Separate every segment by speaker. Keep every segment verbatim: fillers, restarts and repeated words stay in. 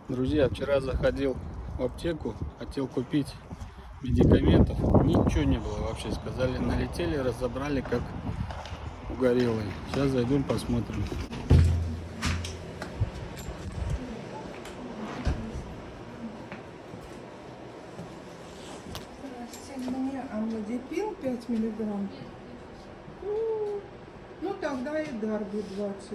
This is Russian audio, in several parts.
Speaker 1: Друзья, вчера заходил в аптеку, хотел купить медикаментов, ничего не было вообще. Сказали, налетели, разобрали как угорелые. Сейчас зайдем, посмотрим.
Speaker 2: Мне амлодипин пять миллиграмм. Ну, ну тогда и Дарби двадцать.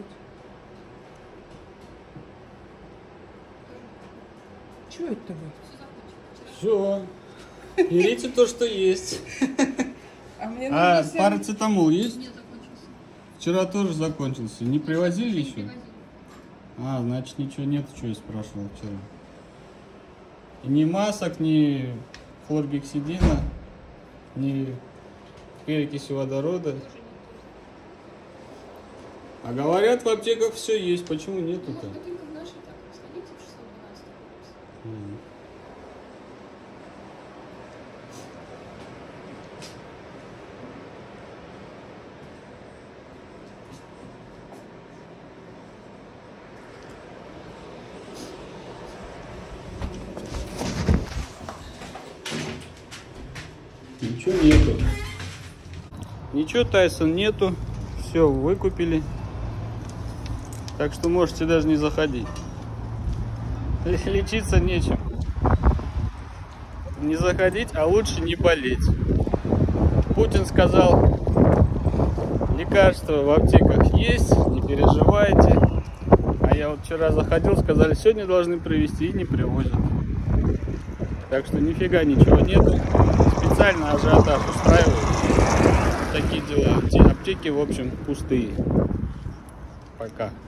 Speaker 2: Что это вы?
Speaker 1: Все. Берите то, что есть.
Speaker 2: А, мне
Speaker 1: А
Speaker 2: всем...
Speaker 1: парацетамол есть?
Speaker 3: Нет, закончился.
Speaker 1: Вчера тоже закончился. Не привозили еще?
Speaker 3: Привозили.
Speaker 1: А, значит ничего нет, что я спрашивал вчера. И ни масок, ни хлоргексидина, ни перекиси водорода. А говорят, в аптеках все есть. Почему нету-то?
Speaker 3: Ну, таким как наши, так сходите в число двенадцать.
Speaker 1: Ничего нету. Ничего, Тайсон, нету. Все, выкупили. Так что можете даже не заходить. Лечиться нечем. Не заходить, а лучше не болеть. Путин сказал, лекарства в аптеках есть, не переживайте. А я вот вчера заходил, сказали, сегодня должны привезти, и не привозят. Так что нифига ничего нету. Специально ажиотаж устраивают. Такие дела. Аптеки, в общем, пустые. Пока.